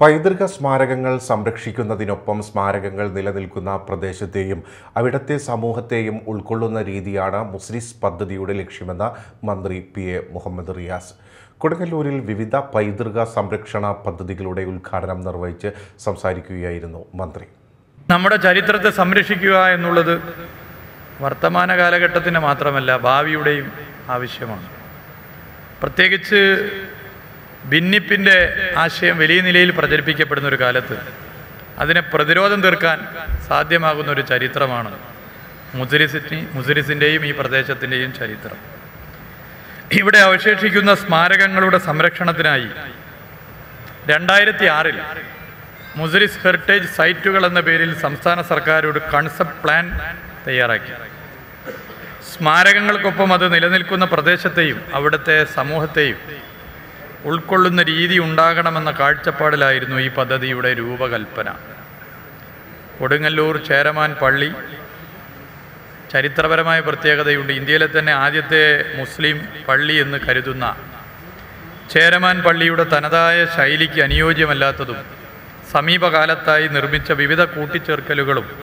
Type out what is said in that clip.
പൈതൃക സ്മാരകങ്ങൾ സംരക്ഷിക്കുന്നതിനൊപ്പം സ്മാരകങ്ങൾ നിലനിൽക്കുന്ന പ്രദേശത്തെയും അവിടുത്തെ സമൂഹത്തെയും ഉൾക്കൊള്ളുന്ന രീതിയാണ് മുസ്രിസ് പദ്ധതിയുടെ ലക്ഷ്യമെന്ന് മന്ത്രി പി.എ. മുഹമ്മദ് റിയാസ് കൊടുങ്ങല്ലൂരിൽ വിവിധ പൈതൃക സംരക്ഷണ പദ്ധതികളുടെ ഉദ്ഘാടനം നിർവഹിച്ച് സംസാരിക്കുകയായിരുന്നു മന്ത്രി. നമ്മുടെ ചരിത്രത്തെ സംരക്ഷിക്കുക എന്നുള്ളത് വർത്തമാന കാലഘട്ടത്തിന് മാത്രമല്ല, ഭാവിയുടെയും ആവശ്യമാണ്. പ്രത്യേകിച്ച് ഭിന്നിപ്പിൻ്റെ ആശയം വലിയ നിലയിൽ പ്രചരിപ്പിക്കപ്പെടുന്ന ഒരു കാലത്ത് അതിനെ പ്രതിരോധം തീർക്കാൻ സാധ്യമാകുന്ന ഒരു ചരിത്രമാണ് മുസ്രിസിൻ്റെയും ഈ പ്രദേശത്തിൻ്റെയും ചരിത്രം. ഇവിടെ അവശേഷിക്കുന്ന സ്മാരകങ്ങളുടെ സംരക്ഷണത്തിനായി 2006 മുസ്രിസ് ഹെറിറ്റേജ് സൈറ്റുകൾ എന്ന പേരിൽ സംസ്ഥാന സർക്കാർ ഒരു കൺസെപ്റ്റ് പ്ലാൻ തയ്യാറാക്കി. സ്മാരകങ്ങൾക്കൊപ്പം അത് നിലനിൽക്കുന്ന പ്രദേശത്തെയും അവിടുത്തെ സമൂഹത്തെയും ഉൾക്കൊള്ളുന്ന രീതി ഉണ്ടാകണമെന്ന കാഴ്ചപ്പാടിലായിരുന്നു ഈ പദ്ധതിയുടെ രൂപകൽപ്പന. കൊടുങ്ങല്ലൂർ ചേരമാൻ പള്ളി ചരിത്രപരമായ പ്രത്യേകതയുണ്ട്. ഇന്ത്യയിലെ തന്നെ ആദ്യത്തെ മുസ്ലിം പള്ളി എന്ന് കരുതുന്ന ചേരമാൻ പള്ളിയുടെ തനതായ ശൈലിക്ക് അനുയോജ്യമല്ലാത്തതും സമീപകാലത്തായി നിർമ്മിച്ച വിവിധ കൂട്ടിച്ചേർക്കലുകളും